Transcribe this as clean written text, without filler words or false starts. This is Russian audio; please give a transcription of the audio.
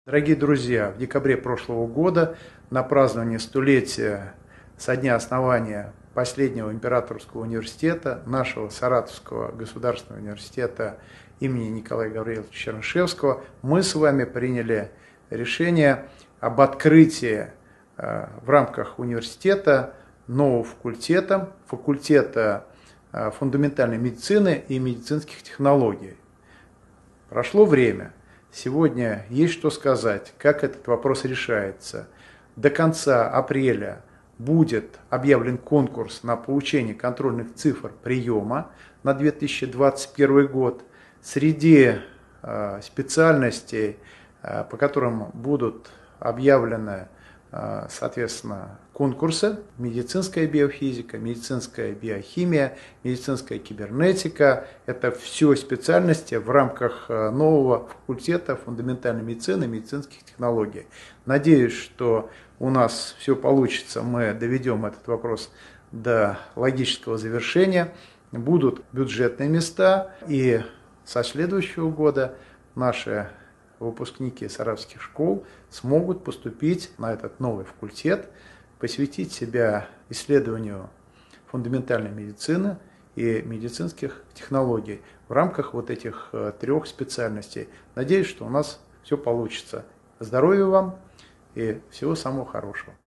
Дорогие друзья, в декабре прошлого года на празднование столетия со дня основания последнего императорского университета, нашего Саратовского государственного университета имени Николая Гавриловича Чернышевского, мы с вами приняли решение об открытии в рамках университета нового факультета фундаментальной медицины и медицинских технологий. Прошло время. Сегодня есть что сказать, как этот вопрос решается. До конца апреля будет объявлен конкурс на получение контрольных цифр приема на 2021 год. Среди специальностей, по которым будут объявлены, соответственно, конкурсы: медицинская биофизика, медицинская биохимия, медицинская кибернетика. Это все специальности в рамках нового факультета фундаментальной медицины и медицинских технологий. Надеюсь, что у нас все получится, мы доведем этот вопрос до логического завершения. Будут бюджетные места, и со следующего года наши выпускники саратовских школ смогут поступить на этот новый факультет, посвятить себя исследованию фундаментальной медицины и медицинских технологий в рамках вот этих трех специальностей. Надеюсь, что у нас все получится. Здоровья вам и всего самого хорошего.